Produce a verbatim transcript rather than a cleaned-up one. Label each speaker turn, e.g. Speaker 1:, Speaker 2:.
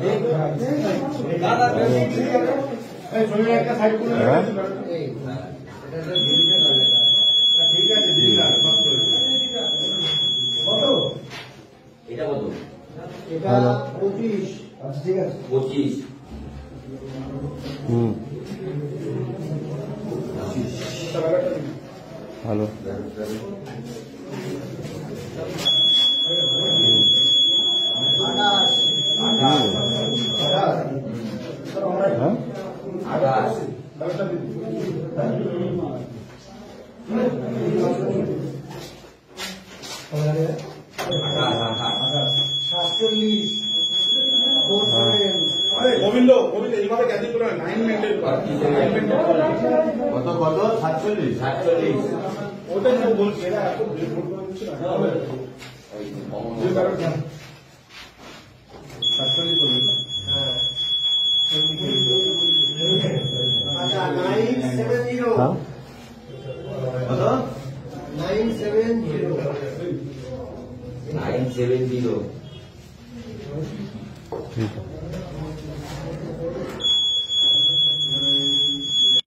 Speaker 1: পঁচিশ ঠিক আছে
Speaker 2: পঁচিশ
Speaker 3: হুম ভালো
Speaker 1: আঠাশ
Speaker 2: আঠাশ
Speaker 3: হ্যাঁ
Speaker 2: আঠাশ
Speaker 1: সাতচল্লিশ
Speaker 4: গোবিন্দ গোবিন্দ এইভাবে ক্যান্সেল করে নাইন মেনটেন
Speaker 2: কত কত সাতচল্লিশ সাতচল্লিশ
Speaker 4: ওটাই তো বলছি এরা এত ভোট করছে না সাতচল্লিশ করবে
Speaker 1: আচ্ছা নাইন সেভেন জিরো
Speaker 3: হ্যাঁ
Speaker 2: কত
Speaker 1: nine seven zero
Speaker 2: nine seven zero
Speaker 3: ঠিক আছে